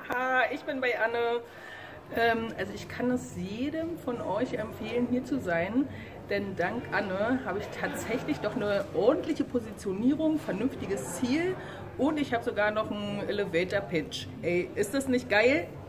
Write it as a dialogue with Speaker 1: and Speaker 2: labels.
Speaker 1: Haha, ich bin bei Anne. Also ich kann es jedem von euch empfehlen, hier zu sein, denn dank Anne habe ich tatsächlich doch eine ordentliche Positionierung, vernünftiges Ziel und ich habe sogar noch einen Elevator Pitch. Ey, ist das nicht geil?